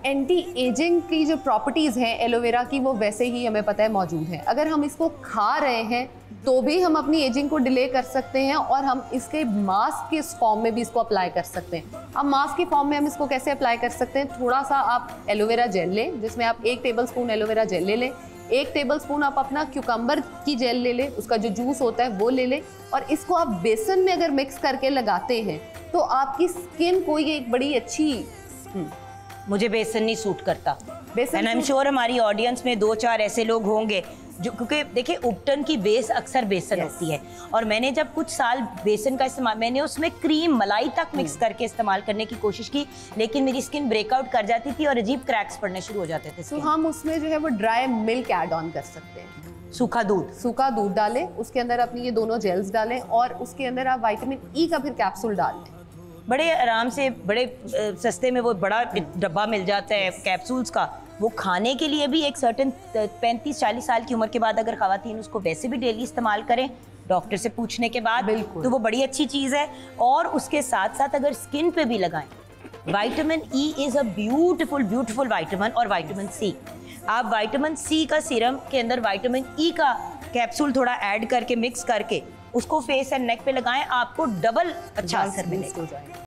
Anti ageing की जो properties हैं एलोवेरा की वो वैसे ही हमें पता है मौजूद हैं। अगर हम इसको खा रहे हैं तो भी हम अपनी एजिंग को डिले कर सकते हैं और हम इसके मास्क के फॉर्म में भी इसको अप्लाई कर सकते हैं। अब मास्क के फॉर्म में हम इसको कैसे अप्लाई कर सकते हैं? थोड़ा सा आप एलोवेरा जेल लें, जिसमें आप 1 टेबलस्पून एलोवेरा जेल ले लें, 1 टेबलस्पून आप अपना क्यूकम्बर की जेल ले लें, उसका जो जूस होता है वो ले लें, और इसको आप बेसन में अगर मिक्स करके लगाते हैं तो आपकी स्किन को ये एक बड़ी अच्छी मुझे बेसन नहीं सूट करता, बेसन एंड आई एम श्योर हमारी ऑडियंस में 2-4 ऐसे लोग होंगे जो, क्योंकि देखिए उपटन की बेस अक्सर बेसन होती है, और मैंने जब कुछ साल बेसन का इस्तेमाल, मैंने उसमें क्रीम मलाई तक मिक्स करके इस्तेमाल करने की कोशिश की, लेकिन मेरी स्किन ब्रेकआउट कर जाती थी और अजीब क्रैक्स पड़ने शुरू हो जाते थे। तो हम उसमें जो है वो ड्राई मिल्क ऐड ऑन कर सकते हैं। सूखा दूध डालें, उसके अंदर अपनी ये दोनों जेल्स डालें और उसके अंदर आप विटामिन ई का फिर कैप्सूल डाल लें। बड़े आराम से, बड़े सस्ते में वो बड़ा डब्बा मिल जाता है कैप्सूल्स का। वो खाने के लिए भी एक सर्टेन 35-40 साल की उम्र के बाद अगर खवातीन उसको वैसे भी डेली इस्तेमाल करें डॉक्टर से पूछने के बाद, तो वो बड़ी अच्छी चीज़ है। और उसके साथ साथ अगर स्किन पे भी लगाएं, vitamin E is a beautiful vitamin, और विटामिन सी, आप विटामिन सी का सीरम के अंदर विटामिन ई का कैप्सूल थोड़ा ऐड करके मिक्स करके उसको फेस एंड नेक पे लगाएं, आपको डबल अच्छा असर मिलेगा।